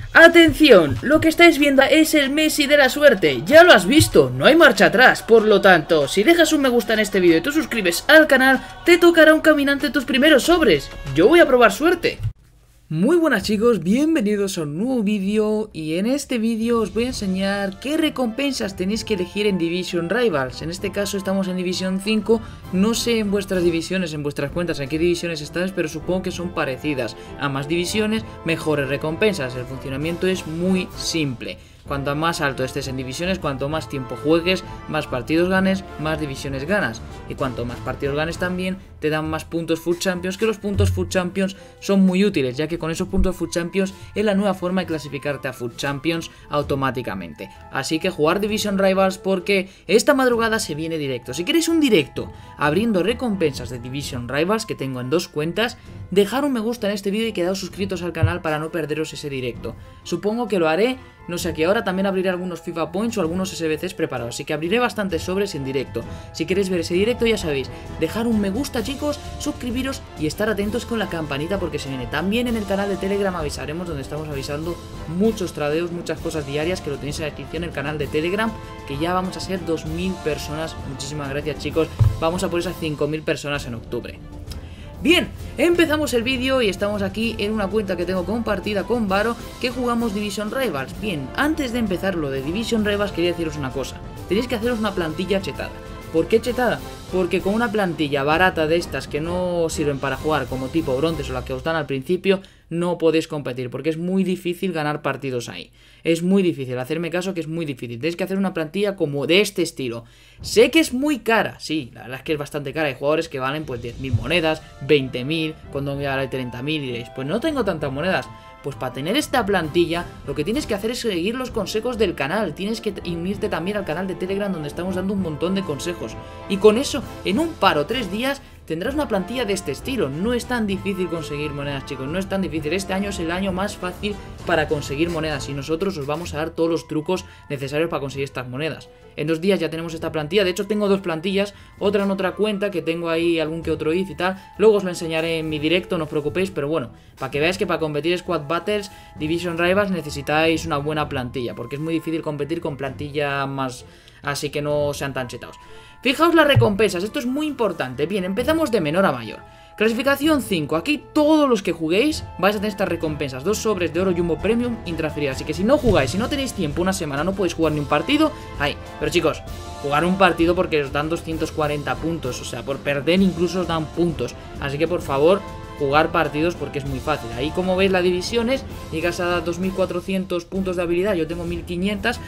Atención, lo que estáis viendo es el Messi de la suerte, ya lo has visto, no hay marcha atrás, por lo tanto, si dejas un me gusta en este vídeo y te suscribes al canal, te tocará un caminante tus primeros sobres, yo voy a probar suerte. Muy buenas chicos, bienvenidos a un nuevo vídeo y en este vídeo os voy a enseñar qué recompensas tenéis que elegir en Division Rivals. En este caso estamos en División 5, no sé en vuestras divisiones, en vuestras cuentas en qué divisiones estáis, pero supongo que son parecidas. A más divisiones, mejores recompensas, el funcionamiento es muy simple. Cuanto más alto estés en divisiones, cuanto más tiempo juegues, más partidos ganes, más divisiones ganas. Y cuanto más partidos ganes también, te dan más puntos Food Champions, que los puntos Food Champions son muy útiles, ya que con esos puntos Food Champions es la nueva forma de clasificarte a Food Champions automáticamente. Así que jugar Division Rivals porque esta madrugada se viene directo. Si queréis un directo abriendo recompensas de Division Rivals que tengo en dos cuentas, dejar un me gusta en este vídeo y quedaos suscritos al canal para no perderos ese directo. Supongo que lo haré. No sé, que ahora también abriré algunos FIFA Points o algunos SBCs preparados, así que abriré bastantes sobres en directo. Si queréis ver ese directo ya sabéis, dejar un me gusta chicos, suscribiros y estar atentos con la campanita porque se viene. También en el canal de Telegram avisaremos, donde estamos avisando muchos tradeos, muchas cosas diarias, que lo tenéis en la descripción, el canal de Telegram, que ya vamos a ser 2000 personas, muchísimas gracias chicos, vamos a por esas 5000 personas en octubre. Bien, empezamos el vídeo y estamos aquí en una cuenta que tengo compartida con Varo, que jugamos Division Rivals. Bien, antes de empezar lo de Division Rivals quería deciros una cosa. Tenéis que haceros una plantilla chetada. ¿Por qué chetada? Porque con una plantilla barata de estas que no sirven para jugar, como tipo bronces o la que os dan al principio, no podéis competir, porque es muy difícil ganar partidos ahí. Es muy difícil, hacerme caso que es muy difícil. Tenéis que hacer una plantilla como de este estilo. Sé que es muy cara, sí, la verdad es que es bastante cara. Hay jugadores que valen pues 10.000 monedas, 20.000, cuando me vale 30.000 y diréis, pues no tengo tantas monedas. Pues para tener esta plantilla, lo que tienes que hacer es seguir los consejos del canal. Tienes que unirte también al canal de Telegram, donde estamos dando un montón de consejos. Y con eso, en un par o 3 días, tendrás una plantilla de este estilo. No es tan difícil conseguir monedas, chicos, no es tan difícil. Este año es el año más fácil para conseguir monedas y nosotros os vamos a dar todos los trucos necesarios para conseguir estas monedas. En 2 días ya tenemos esta plantilla, de hecho tengo 2 plantillas, otra en otra cuenta que tengo ahí algún que otro if y tal. Luego os lo enseñaré en mi directo, no os preocupéis, pero bueno, para que veáis que para competir Squad Battles, Division Rivals necesitáis una buena plantilla, porque es muy difícil competir con plantilla más, así que no sean tan chetados. Fijaos las recompensas, esto es muy importante. Bien, empezamos de menor a mayor. Clasificación 5, aquí todos los que juguéis vais a tener estas recompensas, 2 sobres de oro Jumbo Premium intransferibles. Así que si no jugáis, si no tenéis tiempo, una semana, no podéis jugar ni un partido, ahí. Pero chicos, jugar un partido porque os dan 240 puntos, o sea, por perder incluso os dan puntos. Así que por favor, jugar partidos porque es muy fácil. Ahí como veis las divisiones, llegas a 2400 puntos de habilidad, yo tengo 1500.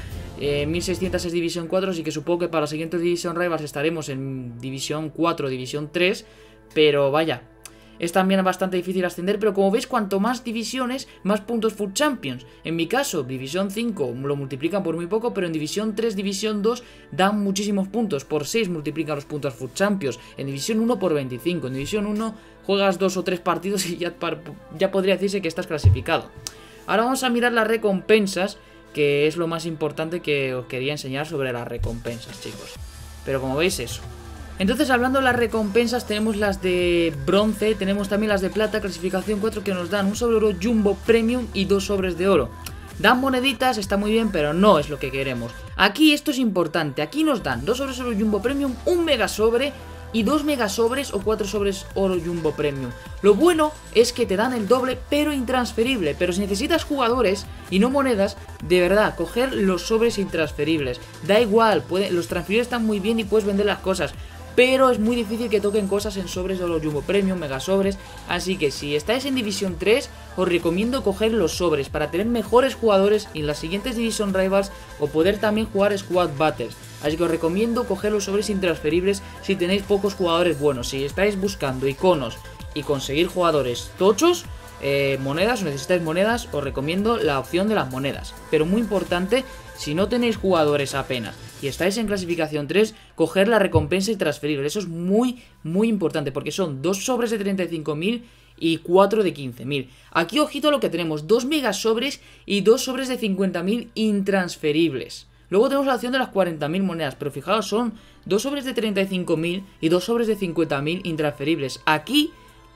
1600 es División 4, así que supongo que para los siguientes Division Rivals estaremos en División 4, División 3, pero vaya, es también bastante difícil ascender, pero como veis, cuanto más divisiones, más puntos Food Champions. En mi caso, División 5 lo multiplican por muy poco, pero en División 3, División 2 dan muchísimos puntos, por 6 multiplican los puntos Food Champions, en División 1 por 25, en División 1 juegas 2 o 3 partidos y ya podría decirse que estás clasificado. Ahora vamos a mirar las recompensas, que es lo más importante que os quería enseñar sobre las recompensas, chicos. Pero como veis, eso. Entonces, hablando de las recompensas, tenemos las de bronce, tenemos también las de plata, clasificación 4, que nos dan un sobre oro Jumbo Premium y 2 sobres de oro. Dan moneditas, está muy bien, pero no es lo que queremos. Aquí esto es importante, aquí nos dan 2 sobres oro Jumbo Premium, un mega sobre y 2 mega sobres o 4 sobres oro Jumbo Premium. Lo bueno es que te dan el doble pero intransferible, pero si necesitas jugadores y no monedas, de verdad, coger los sobres intransferibles. Da igual, los transferibles están muy bien y puedes vender las cosas, pero es muy difícil que toquen cosas en sobres de oro Jumbo Premium, mega sobres. Así que si estáis en División 3, os recomiendo coger los sobres para tener mejores jugadores en las siguientes Division Rivals o poder también jugar Squad Battles. Así que os recomiendo coger los sobres intransferibles si tenéis pocos jugadores buenos. Si estáis buscando iconos y conseguir jugadores tochos, monedas o necesitáis monedas, os recomiendo la opción de las monedas. Pero muy importante, si no tenéis jugadores apenas y estáis en clasificación 3, coger la recompensa intransferible. Eso es muy importante, porque son 2 sobres de 35.000 y 4 de 15.000. Aquí ojito a lo que tenemos, 2 mega sobres y 2 sobres de 50.000 intransferibles. Luego tenemos la opción de las 40.000 monedas, pero fijaos, son 2 sobres de 35.000 y 2 sobres de 50.000 intransferibles. Aquí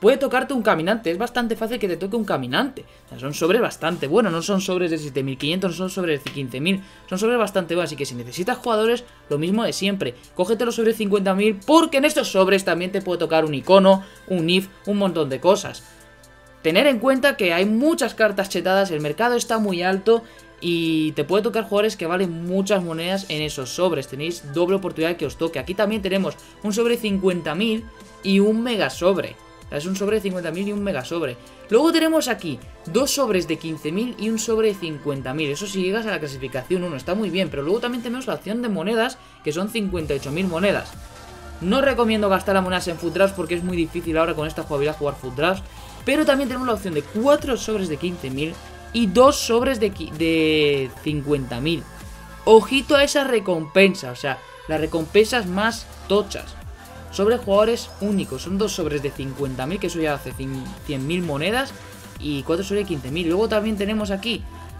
puede tocarte un caminante. Es bastante fácil que te toque un caminante. O sea, son sobres bastante buenos, no son sobres de 7500, no son sobres de 15000, son sobres bastante buenos. Así que si necesitas jugadores, lo mismo de siempre, cógete los sobres 50.000, porque en estos sobres también te puede tocar un icono, un if, un montón de cosas. Tener en cuenta que hay muchas cartas chetadas, el mercado está muy alto y te puede tocar jugadores que valen muchas monedas en esos sobres. Tenéis doble oportunidad de que os toque. Aquí también tenemos un sobre 50.000 y un mega sobre. O sea, es un sobre de 50.000 y un mega sobre. Luego tenemos aquí dos sobres de 15.000 y un sobre de 50.000. Eso si llegas a la clasificación 1, está muy bien. Pero luego también tenemos la opción de monedas, que son 58.000 monedas. No recomiendo gastar las monedas en food drafts porque es muy difícil ahora con esta jugabilidad jugar food drafts. Pero también tenemos la opción de 4 sobres de 15.000 y 2 sobres de 50.000. Ojito a esa recompensa, o sea, las recompensas más tochas. Sobre jugadores únicos, son 2 sobres de 50.000, que eso ya hace 100.000 monedas, y 4 sobres de 15.000. Luego también tenemos aquí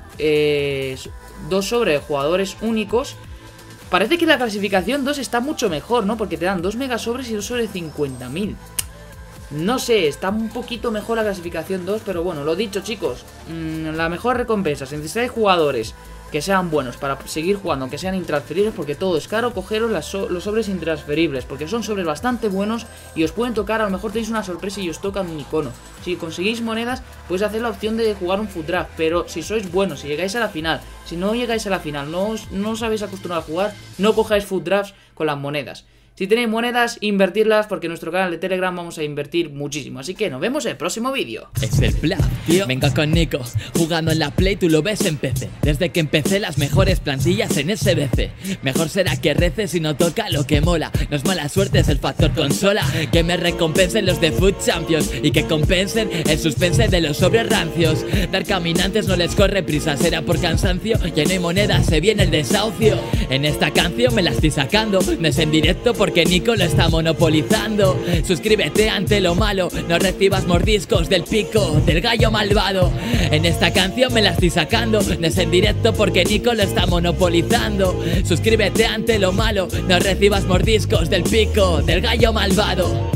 2 sobres de jugadores únicos. Parece que la clasificación 2 está mucho mejor, ¿no? Porque te dan 2 mega sobres y 2 sobres de 50.000. No sé, está un poquito mejor la clasificación 2, pero bueno, lo dicho, chicos, la mejor recompensa, si necesitáis jugadores que sean buenos para seguir jugando, que sean intransferibles, porque todo es caro, cogeros los sobres intransferibles, porque son sobres bastante buenos y os pueden tocar, a lo mejor tenéis una sorpresa y os tocan un icono. Si conseguís monedas, podéis hacer la opción de jugar un food draft, pero si sois buenos, si llegáis a la final, si no llegáis a la final, no os habéis acostumbrado a jugar, no cojáis food drafts con las monedas. Si tenéis monedas, invertirlas, porque en nuestro canal de Telegram vamos a invertir muchísimo. Así que nos vemos en el próximo vídeo. Es el plan, tío. Venga con Nico, jugando en la Play, tú lo ves en PC. Desde que empecé las mejores plantillas en SBC. Mejor será que reces y no toca lo que mola. No es mala suerte, es el factor consola. Que me recompensen los de Food Champions y que compensen el suspense de los sobres rancios. Dar caminantes no les corre prisa, será por cansancio. Ya no hay moneda, se viene el desahucio. En esta canción me la estoy sacando, no es en directo porque Nico lo está monopolizando. Suscríbete ante lo malo, no recibas mordiscos del pico del gallo malvado. En esta canción me la estoy sacando, no es en directo porque Nico lo está monopolizando. Suscríbete ante lo malo, no recibas mordiscos del pico del gallo malvado.